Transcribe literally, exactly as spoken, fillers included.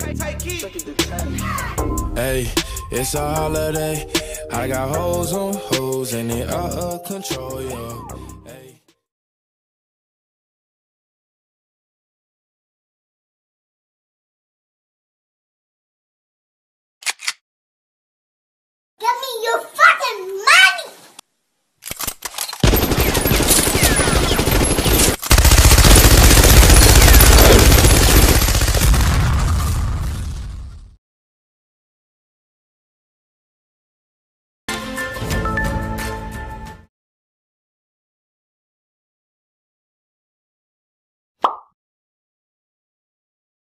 Hey, it's a holiday. I got hoes on hoes and they out of control, yo. Hey. Give me your fucking